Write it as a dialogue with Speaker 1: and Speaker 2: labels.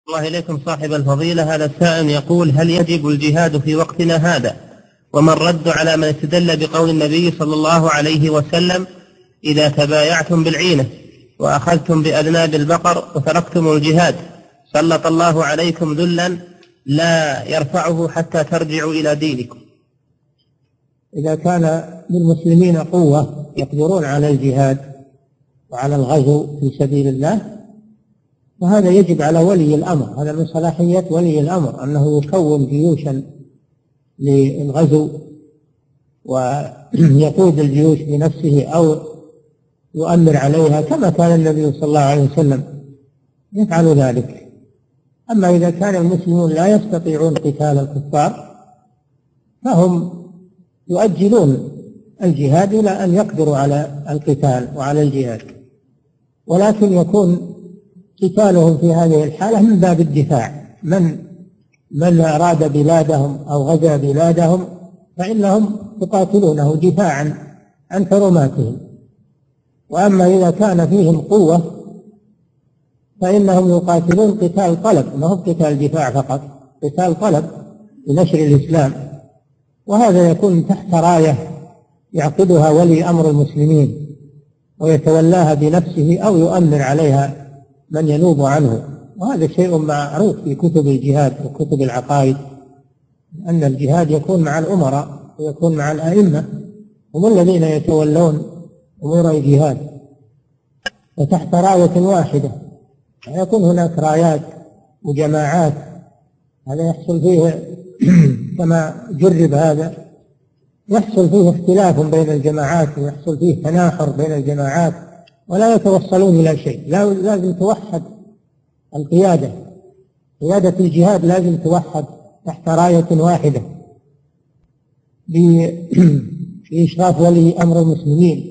Speaker 1: الله إليكم صاحب الفضيلة. هذا السائل يقول: هل يجب الجهاد في وقتنا هذا؟ وما الرد على من استدل بقول النبي صلى الله عليه وسلم: إذا تبايعتم بالعينة وأخذتم بأذناب البقر وتركتم الجهاد سلط الله عليكم ذلا لا يرفعه حتى ترجعوا إلى دينكم.
Speaker 2: إذا كان للمسلمين قوة يقدرون على الجهاد وعلى الغزو في سبيل الله، وهذا يجب على ولي الأمر، هذا من صلاحية ولي الأمر أنه يكون جيوشا للغزو ويقود الجيوش بنفسه أو يؤمر عليها، كما كان النبي صلى الله عليه وسلم يفعل ذلك. أما إذا كان المسلمون لا يستطيعون قتال الكفار فهم يؤجلون الجهاد إلى أن يقدروا على القتال وعلى الجهاد، ولكن يكون قتالهم في هذه الحالة من باب الدفاع. من أراد بلادهم أو غزا بلادهم فإنهم يقاتلونه دفاعا عن حرماتهم. وأما إذا كان فيهم قوة فإنهم يقاتلون قتال طلب، ما هو قتال دفاع فقط، قتال طلب لنشر الإسلام، وهذا يكون تحت راية يعقدها ولي أمر المسلمين ويتولاها بنفسه أو يؤمر عليها من ينوب عنه. وهذا شيء معروف في كتب الجهاد وكتب العقائد، أن الجهاد يكون مع الأمراء ويكون مع الأئمة، هم الذين يتولون أمور الجهاد وتحت راية واحدة. يكون هناك رايات وجماعات، هذا يحصل فيه كما جرب هذا، يحصل فيه اختلاف بين الجماعات ويحصل فيه تناحر بين الجماعات ولا يتوصلون إلى شيء. لازم توحد القيادة، قيادة الجهاد لازم توحد تحت راية واحدة بإشراف ولي أمر المسلمين